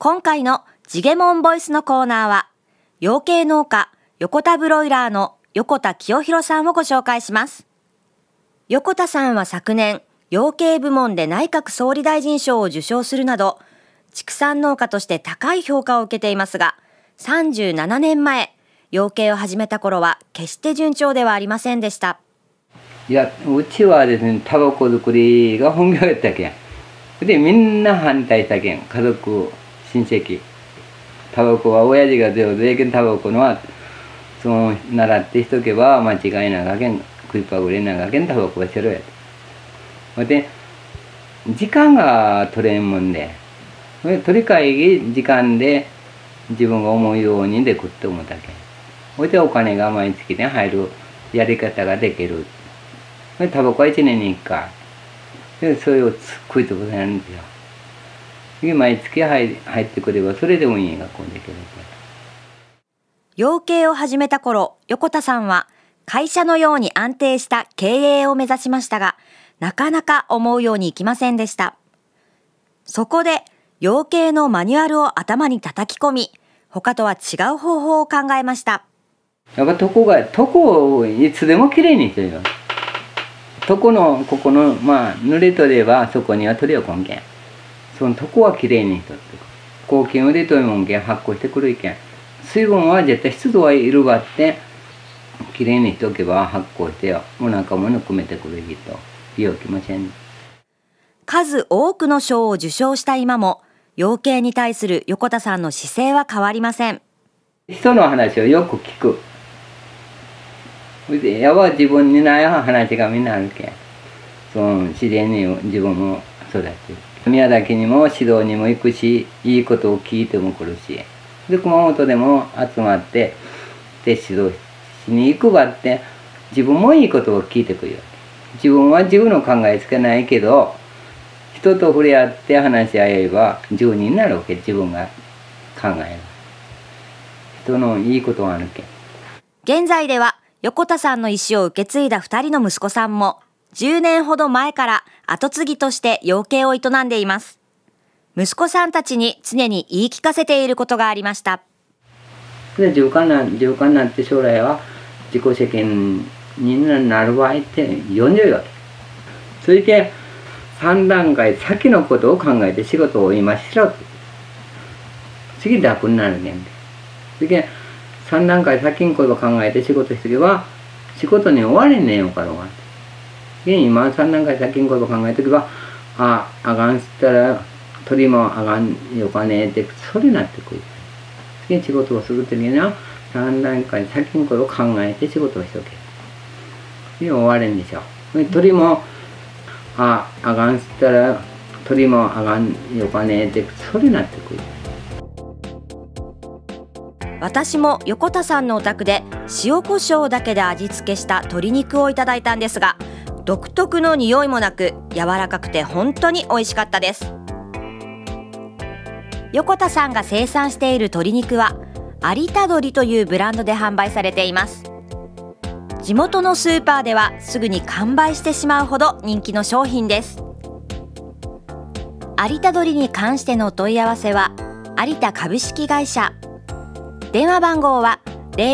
今回のジゲモンボイスのコーナーは、養鶏農家横田ブロイラーの横田清弘さんをご紹介します。横田さんは昨年、養鶏部門で内閣総理大臣賞を受賞するなど、畜産農家として高い評価を受けていますが、37年前、養鶏を始めた頃は決して順調ではありませんでした。 いや、うちはですね、タバコ作りが本業やったけん。で、みんな反対したけん、家族、親戚。タバコは親父が上手やけん、タバコのは、習ってしとけば間違いなかけん、食いっぱぐれなかけん、タバコはしろやと。で、時間が取れんもんで、取り替え時間で自分が思うようにで食って思ったけん。それでお金が毎月ね、入るやり方ができる。タバコは1年に1回。で、それを食いつぶせるんですよ。で、毎月入ってくれば、それで運営がこうできる。 養鶏を始めた頃、横田さんは会社のように安定した経営を目指しましたが、なかなか思うようにいきませんでした。そこで、養鶏のマニュアルを頭に叩き込み、他とは違う方法を考えました。 やっぱ床をいつでもきれいにしてるよ。床の、ここの、濡れとればそこには鳥をこんけん。その床はきれいにしとって。抗菌を入れといもんけん、発酵してくるいけん。水分は絶対湿度はいるばって、きれいにしておけば発酵してよ。お腹もぬくめてくるいと。病気もせん。 数多くの賞を受賞した今も、養鶏に対する横田さんの姿勢は変わりません。 人の話をよく聞く。やは自分にない話がみんなあるけん。自然に自分も育ってる。宮崎にも指導にも行くし、いいことを聞いても来るし。で、熊本でも集まって、で、指導しに行くばって、自分もいいことを聞いてくるよ。自分は自分の考えつけないけど、人と触れ合って話し合えば自由になるわけ、自分が考える。人のいいことがあるけん。 現在では横田さんの意思を受け継いだ2人の息子さんも10年ほど前から後継ぎとして養鶏を営んでいます。息子さんたちに常に言い聞かせていることがありました。 で、循環になって将来は自己責任になる場合って40よ。それで3段階先のことを考えて仕事を今しろって。次楽になるねんで。それで3段階先のことを考えて仕事しておけば仕事に終われねえよからが。で、今3段階先のことを考えておけば、あかんっつったら鳥もあかんよかねえって、それになってくる。で、仕事をするときには3段階先のことを考えて仕事をしておけ。で、終われんでしょ。で、鳥もあかんっつったら鳥もあかんよかねえってそれになってくる。 私も横田さんのお宅で塩コショウだけで味付けした鶏肉をいただいたんですが、独特の匂いもなく柔らかくて本当に美味しかったです。横田さんが生産している鶏肉は有田鶏というブランドで販売されています。地元のスーパーではすぐに完売してしまうほど人気の商品です。有田鶏に関してのお問い合わせは有田株式会社、電話番号は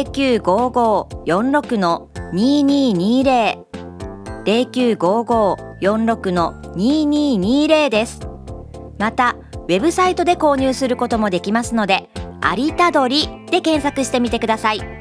0955-46-2220 0955-46-2220 です。またウェブサイトで購入することもできますので、有田鶏で検索してみてください。